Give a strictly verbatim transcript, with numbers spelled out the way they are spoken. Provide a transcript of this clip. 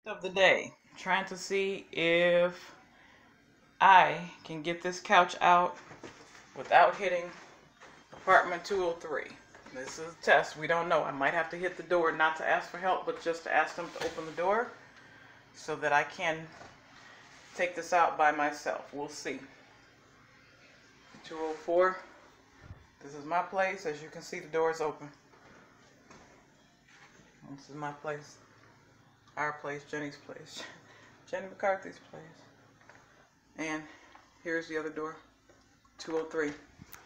Of the day, trying to see if I can get this couch out without hitting apartment two oh three. This is a test. We don't know. I might have to hit the door, not to ask for help, but just to ask them to open the door so that I can take this out by myself. We'll see. two oh four. This is my place. As you can see, the door is open. This is my place. Our place, Jenny's place, Jenny McCarthy's place. And here's the other door, two oh three.